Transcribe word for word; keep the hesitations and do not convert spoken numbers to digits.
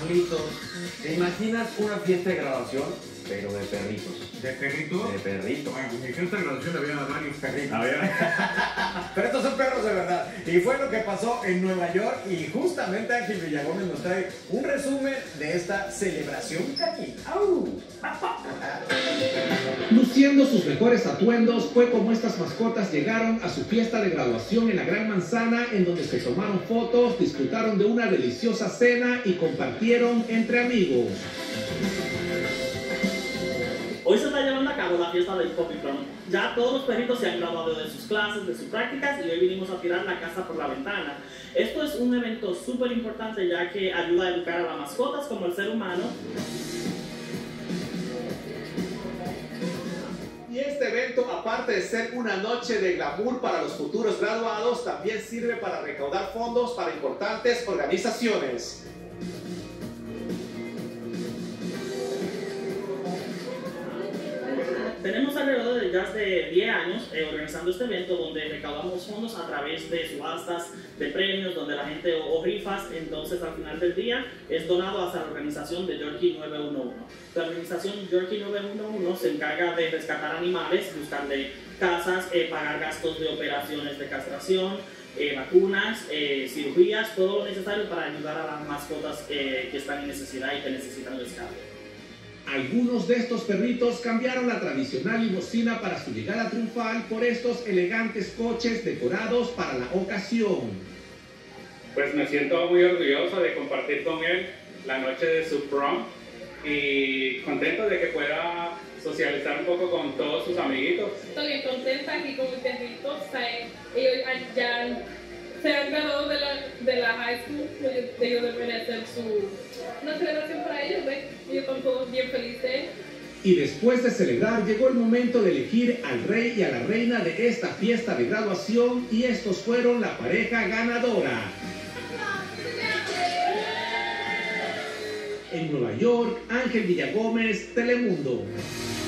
Carlitos, ¿te imaginas una fiesta de graduación, pero de perritos? ¿De perritos? De perritos. Bueno, en mi fiesta de graduación había varios perritos. Había... Pero estos son perros de verdad. Y fue lo que pasó en Nueva York. Y justamente Ángel Villagómez nos trae un resumen de esta celebración canina. ¡Au! Luciendo sus mejores atuendos, fue como estas mascotas llegaron a su fiesta de graduación en la Gran Manzana, en donde se tomaron fotos, disfrutaron de una deliciosa cena y compartieron entre amigos. Hoy se está llevando a cabo la fiesta del Puppy Prom. Ya todos los perritos se han graduado de sus clases, de sus prácticas, y hoy vinimos a tirar la casa por la ventana. Esto es un evento súper importante, ya que ayuda a educar a las mascotas como el ser humano. Y este evento, aparte de ser una noche de glamour para los futuros graduados, también sirve para recaudar fondos para importantes organizaciones. Tenemos alrededor de ya de diez años eh, organizando este evento, donde recaudamos fondos a través de subastas de premios, donde la gente o, o rifas. Entonces al final del día es donado hacia la organización de Yorkie nueve uno uno. La organización Yorkie nueve uno uno se encarga de rescatar animales, buscarle casas, eh, pagar gastos de operaciones de castración, eh, vacunas, eh, cirugías, todo lo necesario para ayudar a las mascotas eh, que están en necesidad y que necesitan rescate. Algunos de estos perritos cambiaron la tradicional limusina para su llegada triunfal por estos elegantes coches decorados para la ocasión. Pues me siento muy orgulloso de compartir con él la noche de su prom y contento de que pueda socializar un poco con todos sus amiguitos. Estoy bien contenta aquí con mis perritos. Ellos ya se han graduado de la, de la high school. Ellos deben hacer su, una celebración para ellos, ¿ves? Ellos están todos bien felices. Y después de celebrar, llegó el momento de elegir al rey y a la reina de esta fiesta de graduación, y estos fueron la pareja ganadora. En Nueva York, Ángel Villagómez, Telemundo.